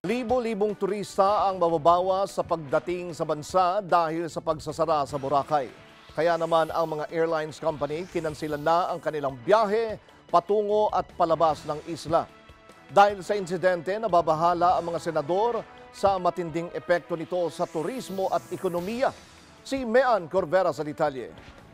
Libo-libong turista ang mababawas sa pagdating sa bansa dahil sa pagsasara sa Boracay. Kaya naman ang mga airlines company kinansilan na ang kanilang biyahe patungo at palabas ng isla. Dahil sa insidente, nababahala ang mga senador sa matinding epekto nito sa turismo at ekonomiya. Si Mean Corvera sa detalye.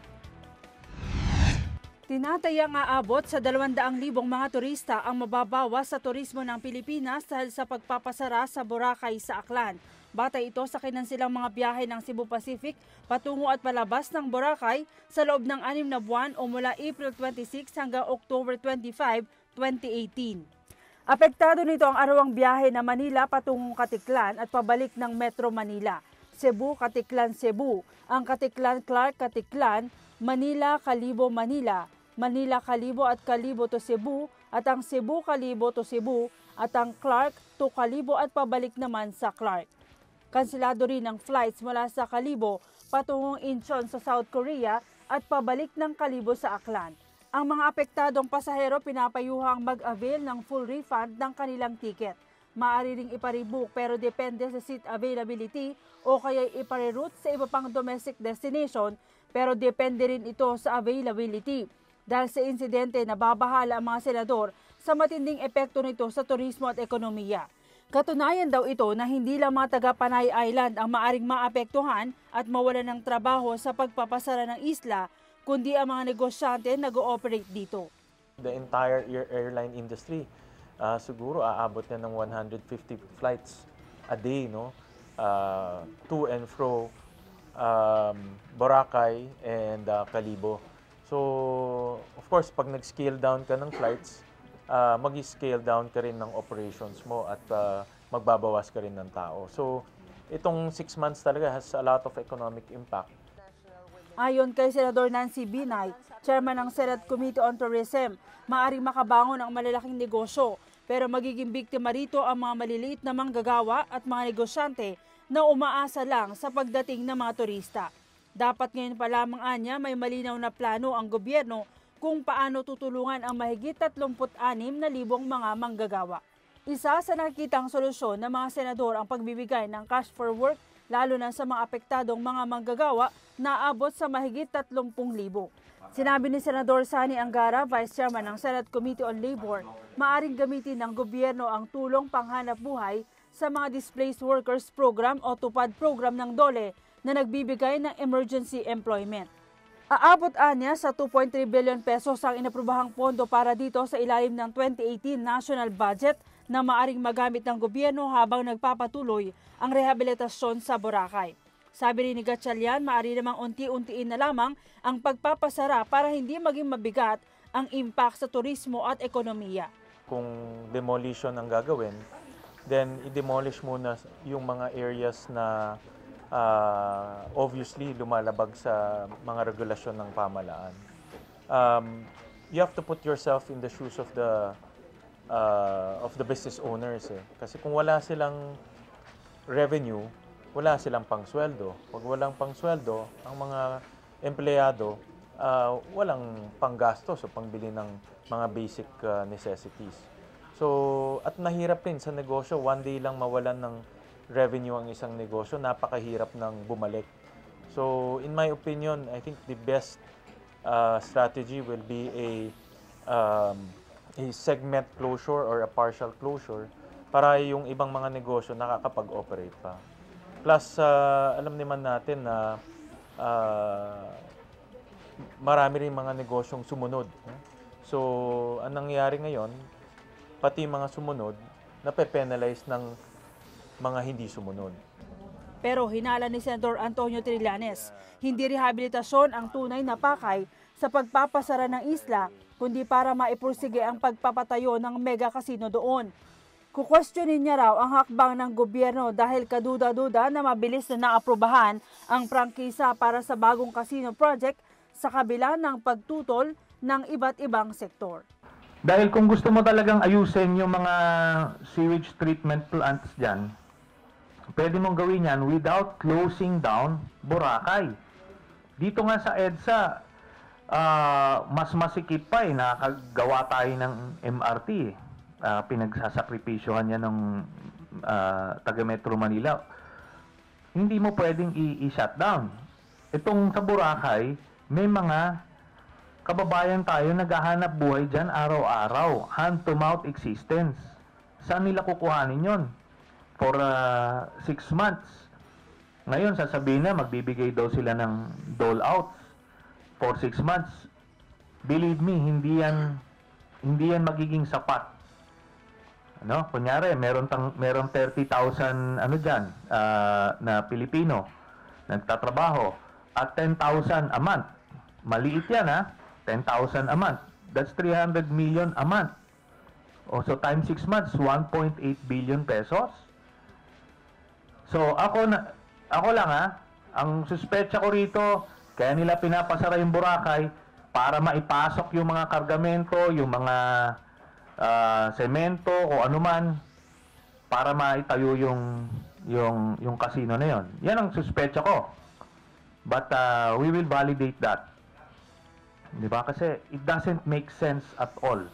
Tinatayang aabot sa 200,000 mga turista ang mababawas sa turismo ng Pilipinas dahil sa pagpapasara sa Boracay sa Aklan. Batay ito sa kinansilang mga biyahe ng Cebu Pacific patungo at palabas ng Boracay sa loob ng 6 na buwan o mula April 26 hanggang October 25, 2018. Apektado nito ang arawang biyahe na Manila patungong Katiklan at pabalik ng Metro Manila. Cebu, Katiklan, Cebu, ang Katiklan, Clark, Katiklan, Manila, Kalibo, Manila, Manila, Kalibo at Kalibo to Cebu at ang Cebu, Kalibo to Cebu at ang Clark to Kalibo at pabalik naman sa Clark. Kansilado rin ang flights mula sa Kalibo patungong Incheon sa South Korea at pabalik ng Kalibo sa Aklan. Ang mga apektadong pasahero pinapayuhang mag-avail ng full refund ng kanilang ticket. Maaari ring iparibook pero depende sa seat availability o kaya ipare-route sa iba pang domestic destination pero depende rin ito sa availability. Dahil sa insidente, nababahala ang mga senador sa matinding epekto nito sa turismo at ekonomiya. Katunayan daw ito na hindi lang mga taga-Panay Island ang maaring maapektuhan at mawalan ng trabaho sa pagpapasara ng isla, kundi ang mga negosyante nag-ooperate dito. The entire airline industry, siguro aabot na ng 150 flights a day, no? To and fro Boracay and Kalibo. So, of course, pag nag-scale down ka ng flights, mag-scale down ka rin ng operations mo at magbabawas ka rin ng tao. So, itong 6 months talaga has a lot of economic impact. Ayon kay Senador Nancy Binay, Chairman ng Senate Committee on Tourism, maaaring makabangon ang malalaking negosyo, pero magiging biktima rito ang mga maliliit na manggagawa at mga negosyante na umaasa lang sa pagdating ng mga turista. Dapat ngayon pa lamang anya may malinaw na plano ang gobyerno kung paano tutulungan ang mahigit 36,000 mga manggagawa. Isa sa nakikitang solusyon ng mga senador ang pagbibigay ng cash for work lalo na sa mga apektadong mga manggagawa na abot sa mahigit 30,000. Sinabi ni Senador Sani Angara, Vice Chairman ng Senate Committee on Labor, maaring gamitin ng gobyerno ang tulong panghanap buhay sa mga Displaced Workers Program o TUPAD program ng DOLE na nagbibigay ng emergency employment. Aabot anya sa 2.3 billion pesos ang inaprubahang pondo para dito sa ilalim ng 2018 national budget na maaring magamit ng gobyerno habang nagpapatuloy ang rehabilitasyon sa Boracay. Sabi rin ni Gatchalian, maaari namang unti-untiin na lamang ang pagpapasara para hindi maging mabigat ang impact sa turismo at ekonomiya. Kung demolition ang gagawin, then i-demolish muna yung mga areas na obviously lumalabag sa mga regulasyon ng pamahalaan. You have to put yourself in the shoes of the business owners. Kasi kung wala silang revenue, wala silang pangsweldo. Pag walang pangsweldo, ang mga empleyado walang panggastos o pangbili ng mga basic necessities. So, at mahirap rin sa negosyo, one day lang mawalan ng revenue ang isang negosyo, napakahirap ng bumalik. So, in my opinion, I think the best strategy will be a segment closure or a partial closure para yung ibang mga negosyo nakakapag-operate pa. Plus, alam naman natin na marami rin mga negosyong sumunod. So, ang nangyayari ngayon, pati mga sumunod, nape-penalize ng mga hindi sumunod. Pero hinala ni Senator Antonio Trillanes, hindi rehabilitasyon ang tunay na pakay sa pagpapasara ng isla, kundi para maipursige ang pagpapatayo ng mega casino doon. Kukwestiyonin niya raw ang hakbang ng gobyerno dahil kaduda-duda na mabilis na naaprubahan ang prangkisa para sa bagong casino project sa kabila ng pagtutol ng iba't ibang sektor. Dahil kung gusto mo talagang ayusin yung mga sewage treatment plants dyan, pwede mong gawin yan without closing down Boracay. Dito nga sa EDSA, mas masikip pa nakagawa tayo ng MRT. Pinagsasakripisyohan niya ng taga Metro Manila, hindi mo pwedeng i-shut down. Itong sa Boracay, may mga kababayan tayo naghahanap buhay dyan araw-araw, hand-to-mouth existence. Saan nila kukuhanin yon? For 6 months. Ngayon, sasabihin na, magbibigay daw sila ng dole-outs for 6 months. Believe me, hindi yan magiging sapat. Ano? Kunyari, meron 30,000 ano diyan na Pilipino nagtatrabaho at 10,000 a month. Maliit yan, ha? 10,000 a month. That's 300 million a month. So times 6 months, 1.8 billion pesos. So ako lang, ha, ang suspetsa ko rito, kaya nila pinapasara yung Boracay para maipasok yung mga kargamento, yung mga semento o anuman para maitayo yung casino na yon. Yan ang suspetsa ko. But we will validate that. Di ba? Kasi it doesn't make sense at all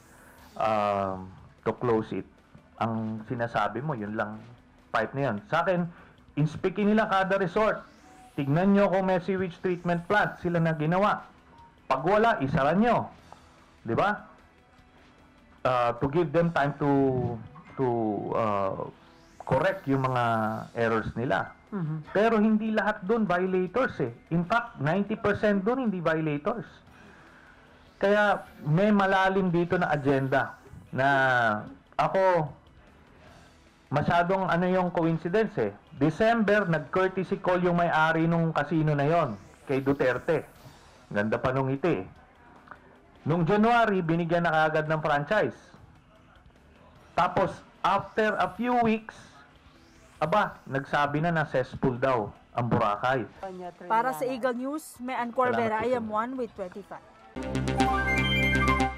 to close it. Ang sinasabi mo, yun lang pipe na yun. Sa akin, inspectin nila kada resort. Tignan nyo kung may sewage treatment plant sila na ginawa. Pag wala, isara nyo. Di ba? To give them time to correct yung mga errors nila. Pero hindi lahat doon violators eh. In fact, 90% doon hindi violators. Kaya may malalim dito na agenda na ako masyadong ano yung coincidence eh. December, nag-courtesy call yung may-ari nung casino na yon kay Duterte. Ganda pa nung iti. Nung January, binigyan na kaagad ng franchise. Tapos, after a few weeks, nagsabi na cesspool daw ang Boracay. Para sa Eagle News, may Ann Corvera, I am 1 with 25.